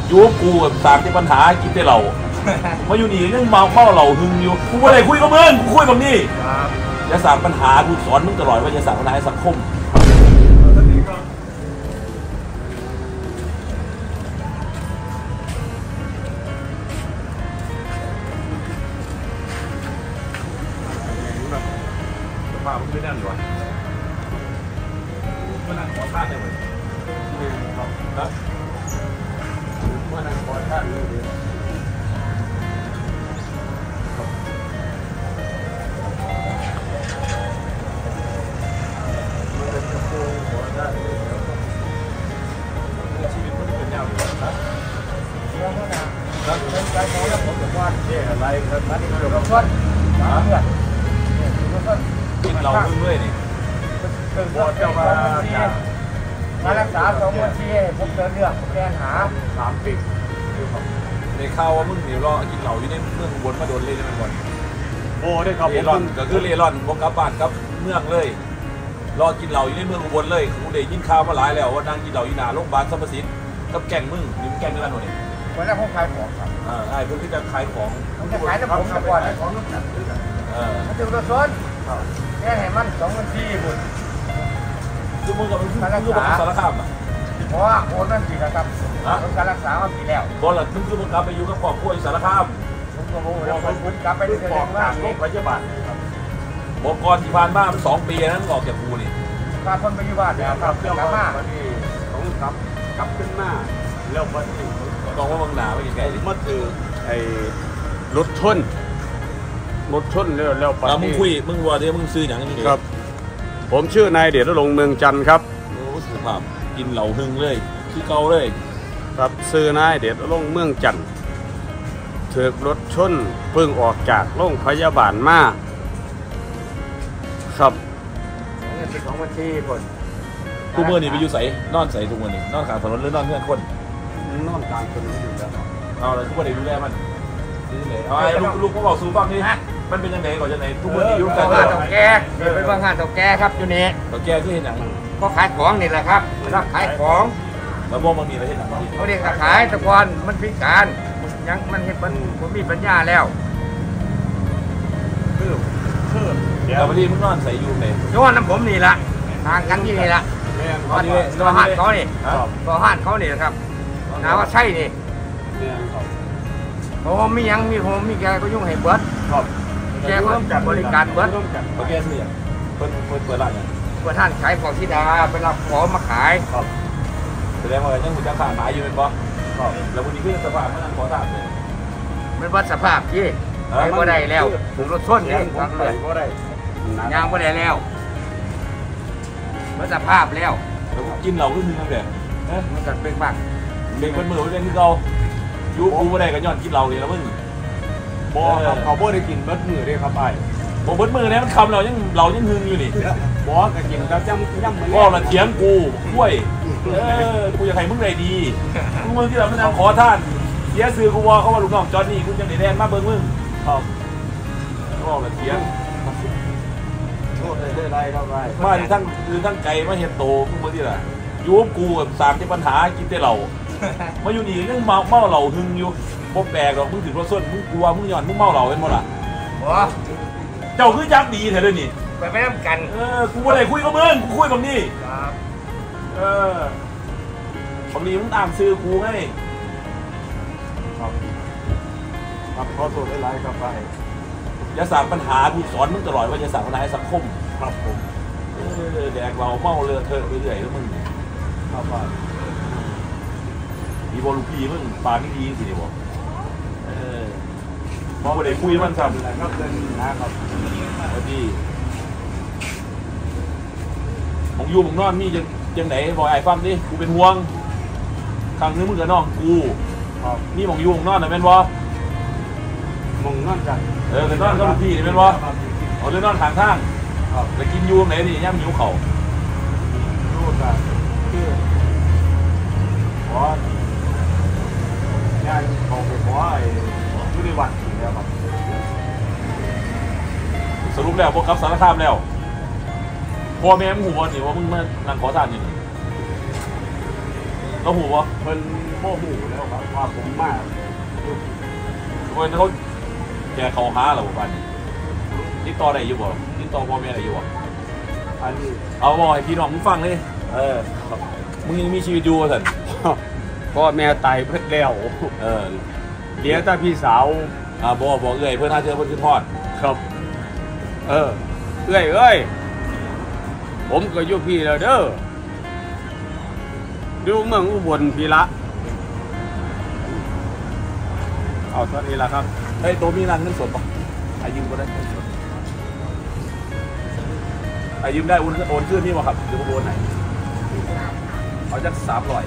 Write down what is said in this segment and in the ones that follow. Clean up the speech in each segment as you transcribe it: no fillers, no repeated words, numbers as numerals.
ยุบกูกับสามที่ปัญหากินแต่เหล่ามาอยู่นี่ยังเมาเหล่าหึงอยู่กูอะไรคุยกับมึงกูคุยกับนี่จะสามปัญหากูสอนมึงตลอดว่าจะสามปัญหาสังคมมามึงไม่นั่นหรอมานั่งขอท่าได้ไหมครับมานั่งขอท่าเลยชีวิตมันเป็นยาวอยู่ครับเป็นใจของเราผมบอกว่าอะไรครับนั่นคือเราชดกินเราเรื่อยๆนี่บอดเจ้ามารักษา2 วันที่ผมเดินเรื่องแก้หา3 ปีในข่าวว่ามึงเดี๋ยวรอกินเหล่าอยู่ในเมืองวนมาโดนเลยมันก่อนโอ้ได้ครับเร่ร่อนก็คือเร่ร่อนวงกลับบ้านครับเมืองเลยรอกินเหล่าอยู่ในเมืองวนเลยกูได้ยินข่าวมาหลายแล้วว่านั่งกินเหล่าอยู่หน้าโรงพยาบาลสรรพสิทธิ์กับแก่งมึงนี่แก่งด้วยกันหมดนี่วันแรกผมขายของครับใช่เพื่อนที่จะขายของผมจะขายน้ำผมก่อนของน้ำหนักด้วยกันมันถึงตัวซ้อนแค่ให้มัน2 วันที่บุญคือมึงกับมึงคือสารคามอ่ะเพราะว่าโอนนั่นปีแล้วครับการรักษามาปีแล้วบอลหลังมึงคือมึงกลับไปอยู่กับครอบครัวสารคามผมก็รู้แล้วผมกลับไปที่เรื่องว่าโรงพยาบาลบอกก่อนที่ผ่านมา2 ปีนั้นออกจากกูนี่การพ้นไปอยู่บ้านเนี่ยครับเรื่องมาที่ต้องกลับขึ้นมาแล้วมาที่กองว่าบางหนาไม่ไกลๆมาคือไอ้รถชนแล้วไปมึงคุยมึงว่าเดี๋ยวมึงซื้ออย่างนี้ครับผมชื่อนายเดชณรงค์เมืองจันทร์ครับโอ้สุภาพกินเหล่าหึงเลยคือเกาเลยครับซื้อนายเดชณรงค์เมืองจันทร์ถูกรถชนเพิ่งออกจากโรงพยาบาลมาครับเงินเป็น2 วันที่คนทุกเมื่อนี่ไปอยู่ใส่นอนใส่ทุกเมื่อนี่นอนกลางถนนหรือนอนเพื่อนคนนอนกลางถนนอยู่แล้วเอาเลยทุกวันนี้ดูแลมันลูกก็บอกสู้บ้างนี่มันเป็นยังไงก่อนจะไหนทุกวันนี้ยุ่งกันเต่าแก่เป็นบางงานเต่าแก่ครับอยู่นี่เต่าแก่ที่เห็นอย่างก็ขายของนี่แหละครับรับขายของแล้วพวกมันมีอะไรเห็นอย่างเขาเรียกขายตะกอนมันพิการยังมันเห็นมันมีปัญญาแล้วแต่วันนี้มึงนอนใส่ยูเลยย้อนน้ำผมนี่ละทางกันที่นี่ละก็ห้านเขานี่ก็ห้านเขานี่ครับนาว่าใช่นี่ผมมียังมีผมมีแกก็ยุ่งให้เบิร์ดแกก็จัดบริการเบิร์ดแกซื้ออย่างเปิดร้านอย่างเปิดร้านขายของที่ดาไปรับของมาขายแสดงว่ายังมีการขายอยู่เป็นบ่แล้ววันนี้พี่สภาพมันขอทราบเลยมันวัดสภาพที่ไปบ่ได้แล้วถูกรถชนเนี่ยยางบ่ได้แล้ววัดสภาพแล้วกินเหล้าขึ้นนึงนั่นแหละมันกัดเป็นบ้างเป็นคนมือเป็นที่เรายูกูไม่ได้กันย้อนกินเราเลยแล้วมึงบ่เขาบ่ได้กินเบิดมือได้ครับไอ้บ่เบิดมือเนี่ยมันคำเรายังหึงอยู่นี่บ่ก็กินแล้วย่ำก็ละเถียงกูกล้วยกูอยากให้มึงได้ดีมึงที่เราไม่นำขอท่านเสียซื้อกูว่าเขาว่าลูกน้องจอห์นนี่กูยังได้แดนมาเบิ้งมึงครับก็ละเถียงโทษได้ไรครับไอ้มาทั้งไก่มาเห็ดโตมึงเมื่อที่ไหนยูบกูกับสามที่ปัญหากินแต่เรามาอยู่นี่ยังเมาเหล่าหึงอยู่บ่แปลกหรอกมึงถึงรถส้นมึงกลัวมึงหย่อนมึงเมาเหล่าเป็นหมดล่ะเจ้าคือจับดีแท้เลยนี่ไปไม่น้ำกันกูอะไรคุยกับมึงกูคุยกับนี่บางทีมึงตามซื้อกูไงครับขอโทษได้ไรครับไปอย่าสร้างปัญหากูสอนมึงตลอดว่าอย่าสร้างปัญหาสังคมครับผมแดกเราเมาเลอะเทอะเรื่อยๆแล้วมึงครับว่ามีบอลลูกพี่มึงปาไม่ดีสิเดี๋ยวบอกมองไปได้คุยมันซ้ำครับเดินนะครับพอดีมองยูมองนอนนี่ยังไหนบอกไอ้ฟังดิกูเป็นห่วงครั้งนึงมึงกับน้องกูนี่มองยูมองนอนนะแม่นวะมองนอนกันเป็นนอนกับลูกพี่นี่แม่นวะเอาเรื่องนอนทางทางแล้วกินยูไหนดิย่ำยูเข่ายูกันคือเพราะงานเขาไปเพราะไอ้ยุติวัฒน์แล้วครับสรุปแล้วพวกกับสารคามแล้วพ่อแม่มึงหัวนี่ว่ามึงมานั่งขอทานอยู่นี่เราหูวะเป็นโมหูแล้วครับว่าผมมากคนเขาแกเขาหาเราบ้านนี้ติดต่อได้อยู่บ่ติดต่อพ่อแม่ได้อยู่บ่อันนี้เอาบ่ให้พี่น้องมึงฟังเลยมึงยังมีชีวิตอยู่สิพ่อแม่ตายเพิ่นแล้วเหลือแต่พี่สาวบอกเอ้ยเพื่อนหาเจอเพื่อนคือทอดครับเอ้ยผมก็อยู่พี่แล้วเด้อดูเมืองอุบลพี่ละเอาตอนนี้ละครับเฮ้ยตัวมีนางเงินสดป่ะยืมก็ได้ยืมได้โอนชื่อนี่ป่ะครับหรือโอนไหนเอาจาก300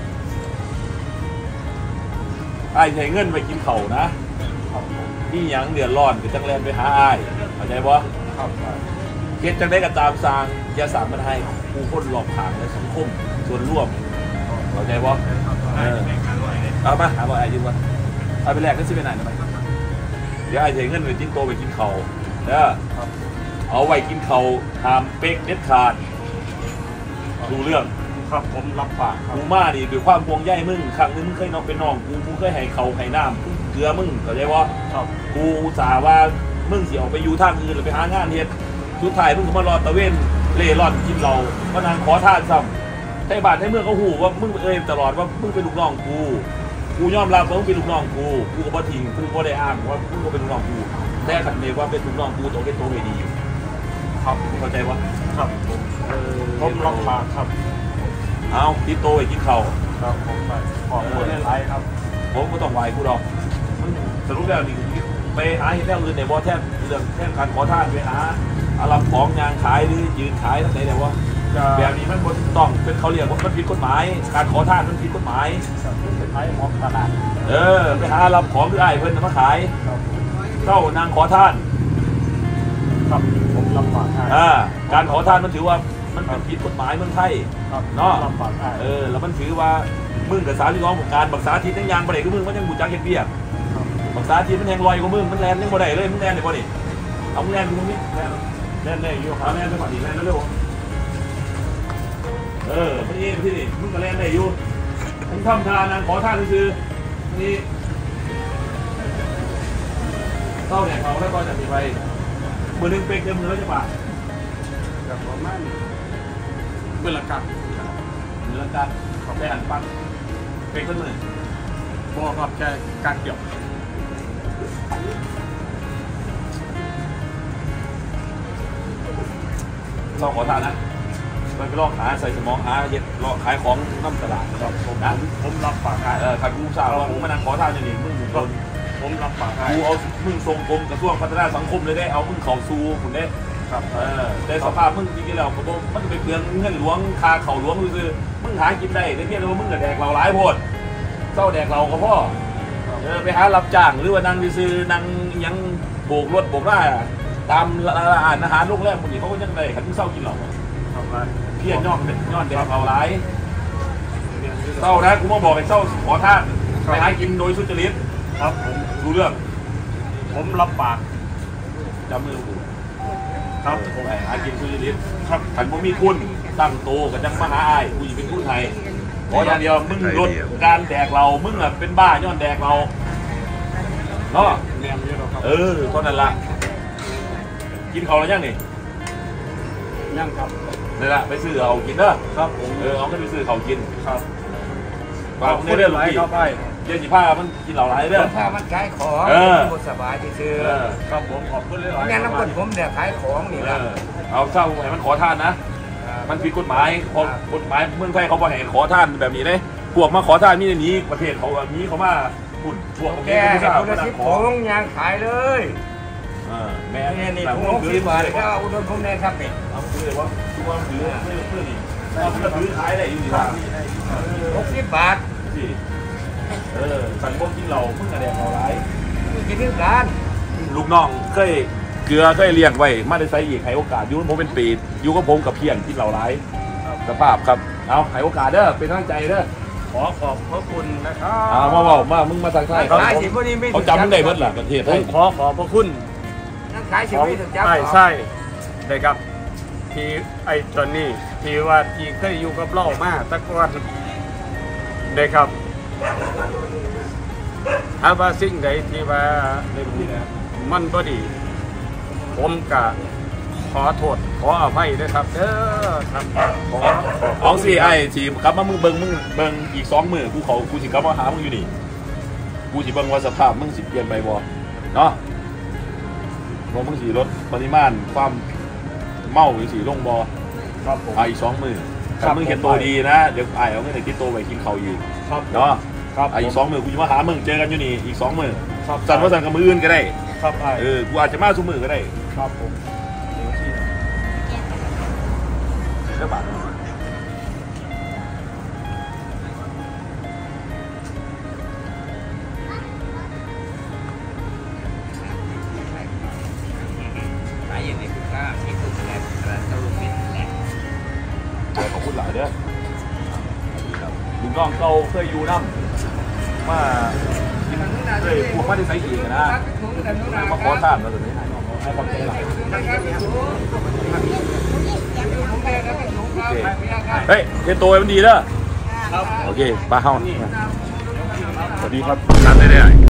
ใช้เงินไปกินเข่านะนี่ยังเดือดร้อนก็จังแลนไปหาเข้าใจป่ะเก็ตจังได้กับตามสร้างอย่าสั่งมันให้ผู้คนหลอกทางและสังคมส่วนร่วมเข้าใจป่ะเอามาหาบ่ยืมวะเอาไปแลกก็ซื้อไปไหนนะไปเดี๋ยวใช้เงินไปจิ้นโตไปกินเข่าเด้อเอาไว้กินเขาหามเป๊กเด็ดขาดดูเรื่องครับผมรับปากครับกูมาดิด้วยความพวงใยมึงครั้งนึงมึงเคยน้องเป็นน้องกูเคยให้เขาให้น้ำเกลือมึงเข้าใจว่ากูอุตส่าห์ว่ามึงสิออกไปอยู่ทางอื่นหรือไปหางานเฮ็ดสุดท้ายมึงก็มารอตะเวนเล่ร่อนกินเราก็นางขอทานซ้ำให้บาดให้เมื่อเขาหูว่ามึงตลอดว่ามึงเป็นลูกน้องกูยอมรับว่ามึงเป็นลูกน้องกูก็บ่ทิ้งกูก็ได้อ้างว่ามึงก็เป็นลูกน้องกูแต่ขันเมว่าเป็นลูกน้องกูตัวเป็นตัวไม่ดีครับเข้าใจว่าครับผมรับปากครับเอาติดโตไปกินเข่าครับผมไปขอบคุณหลายๆครับผมก็ต้องไหวกูดอกสรุปแล้วนี่ไปหาเห็นแล้วอื่นในบ่อแทบเรื่องแทบการขอทานไปหาอารับของยางขายหรือยืนขายทั้งไหนแต่ว่าแบบนี้มันต้องเป็นเขาเรียกว่ามันผิดกฎหมายการขอทานมันผิดกฎหมายขายของตลาดไปหารับของหรือไอ้เพิ่นมาขายเจ้านางขอทานครับผมรับปากการขอทานมันถือว่ามันเป็นผิดกฎหมายเมืองไทยเนาะแล้วมันถือว่ามึงกับสาธิตร้องของการบักษาทีทั้งยางบ่ได้ก็มึงมันยังบูจักเฮ็ดเบี้ยบักษาทีมันแทงลอยกว่ามึงมันแลนยังบ่ได้เลยมึงแลนได้บ่นี่เอามึงแลนกูมึงนี่แลนได้อยู่แลนได้บ่นี่แลนเร็วพี่นี่มึงก็แลนได้อยู่มึงทำทานนางขอทานคือนี่เต้าเนี่ยเขาแล้วก็จะมีไปมือนึงเป็นมือแล้วจะป่ะกับประมาณเมื่อละกันของแม่หันปังเป็นต้นมือบ่ครับแค่การเกี่ยวเราขอทานนะไปลอกหาใส่สมองหาเห็ดลอกขายของน้ำตลาดผมรับปากขายกูสาวผมมานั่งขอทานอย่างนี้มึงโดนผมรับปากกูเอามึงทรงกรมกระทรวงพัฒนาสังคมเลยได้เอามึงเข่าซูคุณได้แต่สภาพมึงจริงๆแล้วมันไปเปลืองเงินหลวงคาเข่าหลวงคือมึงหากินได้แต่เพียงแต่ว่ามึงกับแดกเราหลายโพดเศร้าแดกเราก็พ่อไปหารับจ้างหรือว่านั่งซื้อนั่งยังโบกรถโบกได้ตามร้านอาหารโรงแรมคนนี้เขาก็ยังได้ขันเศร้ากินเหล้าเพี้ยนย้อนแดกเราหลายเศร้านะกูมาบอกไอ้เศร้าขอทานไปหากินโดยสุจริตครับผมรู้เรื่องผมรับปากจำมือกูครับผมหากินสุจริตครับขันผมมีคุณตั้งโตกับจังมหาอายกูอยู่เป็นผู้ไทยเพราะอย่างเดียวมึงลดการแดกเรามึงอ่ะเป็นบ้าย้อนแดกเราเนาะเท่านั้นละกินเขาแล้วยังนี่ยังครับนี่แหละไปซื้อเอากินเด้อครับผมเอาก็ไปซื้อเขากินครับฝากในเรื่องลูกพี่เดี๋ยวจีผ้ามันกินเหล่าไรเด้อผ้ามันขายของสบายที่ซื้อครับผมขอบคุณเลยงานน้ำมันผมเนี่ยขายของนี่แหละเอาเศร้าไหนมันขอทานนะมันผิดกฎหมายกฎหมายเมืองไทยเขาบอกให้ขอทานแบบนี้เลยพวกมาขอทานมีในนี้ประเทศเขาแบบนี้เขามาหุ่นพวกแกคนละ10 ถุงยางขายเลยแม่นี่ถุง60 บาทก็อุดมผมแน่ครับเนี่ยเอาซื้อเลยว่าทุกวันซื้อเพื่อนี่เอาเพื่อซื้อขายได้อยู่ที่ 60 บาทสันพวกกินเหล่าเพิ่งกระเด็นเราไรกินเรื่องการลูกน้องเคยเกลือเคยเลี้ยงไว้มาได้ใส่อีกให้โอกาสยุ่งผมเป็นปียุ่งกับผมกับเพียรกินเหล่าไรสภาพครับเอาให้โอกาสเด้อเป็นตั้งใจเด้อขอขอบพระคุณนะครับมามึงมาทางใต้เขาจำมึงได้เบิดหล่ะประเทศผมขอพระคุณนั่งขายสิบปีถึงจับใช่ได้ครับที่ไอ้จอนนี่ที่ว่าที่เคยอยู่กับเรามาตะกอนได้ครับถ้าว่าสิ่งใดที่ว่ามันบ่ดีผมก็ขอโทษขออภัยด้วยครับครับขอเอาสิไอ้สิกลับมามึงเบิ่งอีก2 มื้อกูสิกลับมาหามึงอยู่นี่กูสิเบิ่งว่าสภาพมึงสิเปลี่ยนไปบ่เนาะว่ามึงสิลดปริมาณความเมาหรือสิลงบ่ครับผมอีก2 มื้อถ้ามึงเห็นตัวดีนะเดี๋ยวไอ้เอาเงินในที่โตไปกินข้าวอีกครับเนาะครับอีก2 มื้อกูจะมาหามึงเจอกันอยู่นี่อีก2 มื้อครับสั่นว่าสั่นกับมืออื่นก็ได้ครับไอ้กูอาจจะมาซุมื้อก็ได้ครับผมเด้อบาทขายอย่างนี้คือก็มีตัวแทนกระตุ้นเป็นแหล่งขอบคุณหลายเด้อลุงน้องเก่าเคยอยู่น้ำมาเคยพวกมาได้ใส่อีกนะมาขอทานแล้วตอนนี้ให้ความใจหลักเฮ้ยเห็นตัวมันดีเด้อโอเคป้าเฮาสวัสดีครับนัดได้